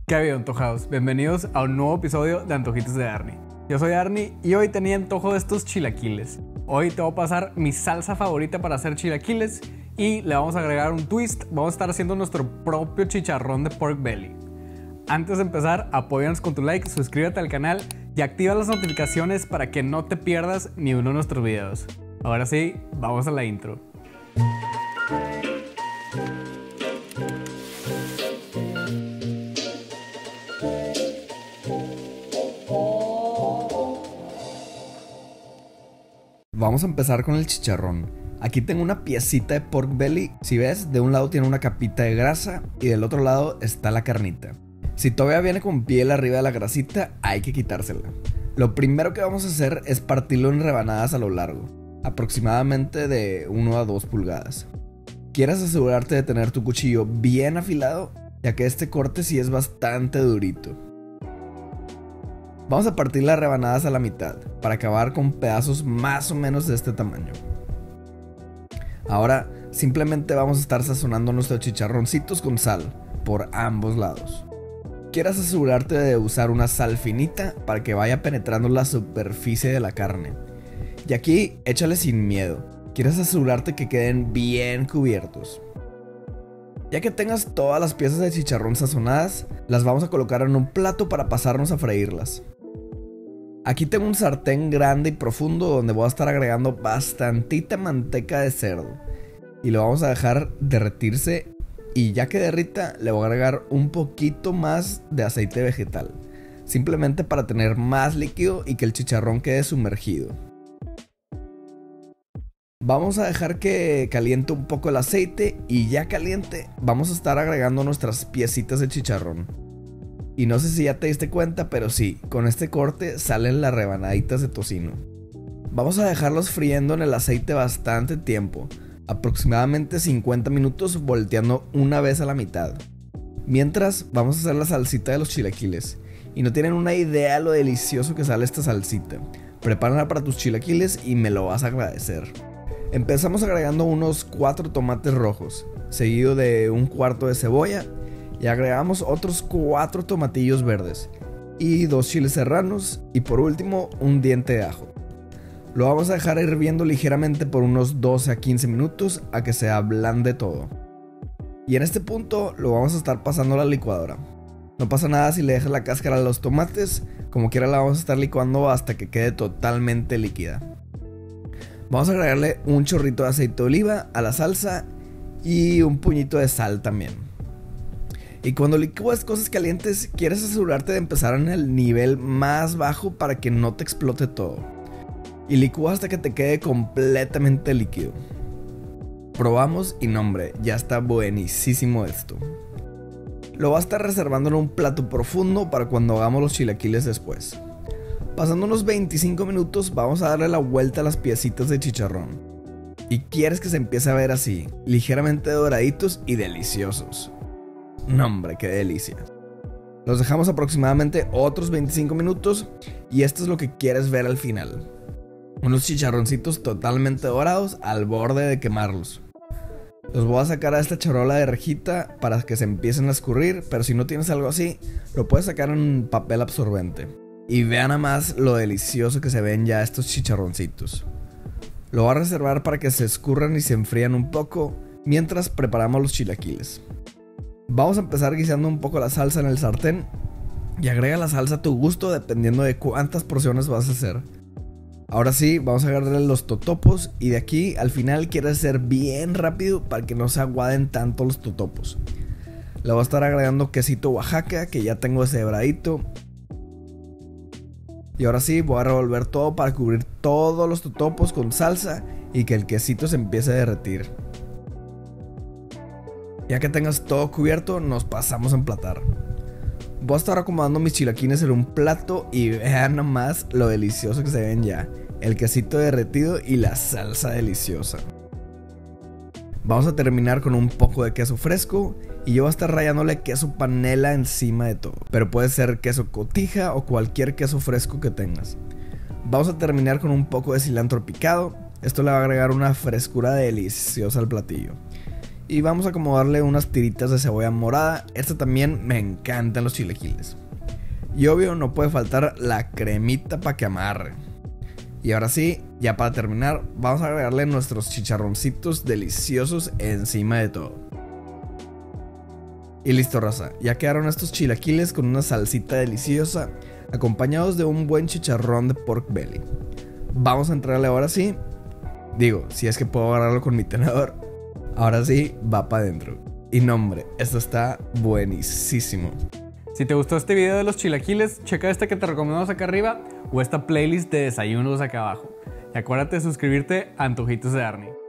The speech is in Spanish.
¿Qué ha habido, antojados? Bienvenidos a un nuevo episodio de Antojitos de Arnie. Yo soy Arnie y hoy tenía antojo de estos chilaquiles. Hoy te voy a pasar mi salsa favorita para hacer chilaquiles y le vamos a agregar un twist. Vamos a estar haciendo nuestro propio chicharrón de pork belly. Antes de empezar, apóyanos con tu like, suscríbete al canal y activa las notificaciones para que no te pierdas ni uno de nuestros videos. Ahora sí, vamos a la intro. Vamos a empezar con el chicharrón. Aquí tengo una piecita de pork belly. Si ves, de un lado tiene una capita de grasa y del otro lado está la carnita. Si todavía viene con piel arriba de la grasita, hay que quitársela. Lo primero que vamos a hacer es partirlo en rebanadas a lo largo, aproximadamente de 1 a 2 pulgadas. Quieres asegurarte de tener tu cuchillo bien afilado, ya que este corte sí es bastante durito. Vamos a partir las rebanadas a la mitad, para acabar con pedazos más o menos de este tamaño. Ahora, simplemente vamos a estar sazonando nuestros chicharroncitos con sal, por ambos lados. Quieres asegurarte de usar una sal finita, para que vaya penetrando la superficie de la carne. Y aquí, échale sin miedo, quieres asegurarte que queden bien cubiertos. Ya que tengas todas las piezas de chicharrón sazonadas, las vamos a colocar en un plato para pasarnos a freírlas. Aquí tengo un sartén grande y profundo donde voy a estar agregando bastantita manteca de cerdo y lo vamos a dejar derretirse, y ya que derrita le voy a agregar un poquito más de aceite vegetal, simplemente para tener más líquido y que el chicharrón quede sumergido. Vamos a dejar que caliente un poco el aceite y ya caliente vamos a estar agregando nuestras piecitas de chicharrón. Y no sé si ya te diste cuenta, pero sí, con este corte salen las rebanaditas de tocino. Vamos a dejarlos friendo en el aceite bastante tiempo, aproximadamente 50 minutos, volteando una vez a la mitad. Mientras, vamos a hacer la salsita de los chilaquiles. Y no tienen una idea lo delicioso que sale esta salsita. Prepárala para tus chilaquiles y me lo vas a agradecer. Empezamos agregando unos 4 tomates rojos, seguido de un cuarto de cebolla. Y agregamos otros 4 tomatillos verdes y 2 chiles serranos y por último un diente de ajo. Lo vamos a dejar hirviendo ligeramente por unos 12 a 15 minutos a que se ablande todo. Y en este punto lo vamos a estar pasando a la licuadora. No pasa nada si le dejas la cáscara a los tomates, como quiera la vamos a estar licuando hasta que quede totalmente líquida. Vamos a agregarle un chorrito de aceite de oliva a la salsa y un puñito de sal también. Y cuando licúas cosas calientes, quieres asegurarte de empezar en el nivel más bajo para que no te explote todo. Y licúa hasta que te quede completamente líquido. Probamos y no, hombre, ya está buenísimo esto. Lo vas a estar reservando en un plato profundo para cuando hagamos los chilaquiles después. Pasando unos 25 minutos vamos a darle la vuelta a las piecitas de chicharrón. Y quieres que se empiece a ver así, ligeramente doraditos y deliciosos. No, hombre, qué delicia. Los dejamos aproximadamente otros 25 minutos y esto es lo que quieres ver al final. Unos chicharroncitos totalmente dorados al borde de quemarlos. Los voy a sacar a esta charola de rejita para que se empiecen a escurrir, pero si no tienes algo así, lo puedes sacar en papel absorbente. Y vean nada más lo delicioso que se ven ya estos chicharroncitos. Lo voy a reservar para que se escurran y se enfrían un poco mientras preparamos los chilaquiles. Vamos a empezar guisando un poco la salsa en el sartén y agrega la salsa a tu gusto dependiendo de cuántas porciones vas a hacer. Ahora sí, vamos a agarrar los totopos y de aquí al final quiero hacer bien rápido para que no se aguaden tanto los totopos. Le voy a estar agregando quesito Oaxaca que ya tengo deshebradito. Y ahora sí, voy a revolver todo para cubrir todos los totopos con salsa y que el quesito se empiece a derretir. Ya que tengas todo cubierto, nos pasamos a emplatar. Voy a estar acomodando mis chilaquines en un plato y vean nomás lo delicioso que se ven ya. El quesito derretido y la salsa deliciosa. Vamos a terminar con un poco de queso fresco y yo voy a estar rallándole queso panela encima de todo. Pero puede ser queso cotija o cualquier queso fresco que tengas. Vamos a terminar con un poco de cilantro picado. Esto le va a agregar una frescura deliciosa al platillo. Y vamos a acomodarle unas tiritas de cebolla morada. Esta también me encantan los chilaquiles. Y obvio no puede faltar la cremita para que amarre. Y ahora sí, ya para terminar, vamos a agregarle nuestros chicharroncitos deliciosos encima de todo. Y listo, raza, ya quedaron estos chilaquiles con una salsita deliciosa, acompañados de un buen chicharrón de pork belly. Vamos a entrarle ahora sí. Digo, si es que puedo agarrarlo con mi tenedor. Ahora sí, va para adentro. Y no, hombre, esto está buenísimo. Si te gustó este video de los chilaquiles, checa este que te recomendamos acá arriba o esta playlist de desayunos acá abajo. Y acuérdate de suscribirte a Antojitos de Arnie.